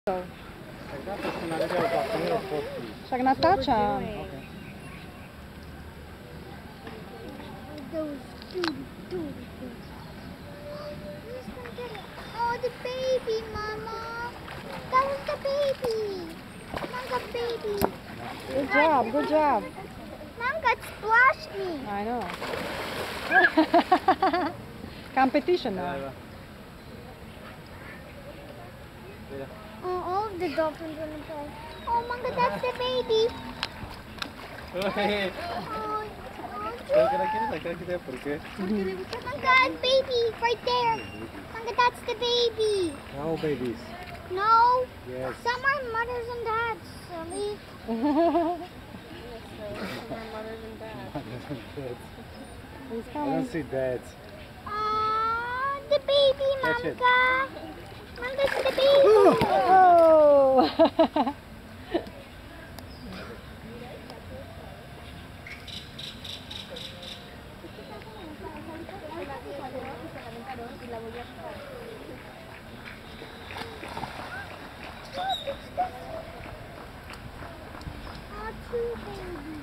Siya natacha. Oh, the baby, Mama. That was the baby. Mom got baby. Good job, good job. Mom got splashed me. I know. Competition now. Oh, all of the dolphins want to play. Oh, Mom, that's the baby. ¿Por qué? Manga, baby, right there. Manga, that's the baby. No babies. No. Yes. Some are mothers and dads, silly. He's I coming. don't see dads. Aww, the baby, Catch it. Manga. Manga's the baby. Oh! Two babies.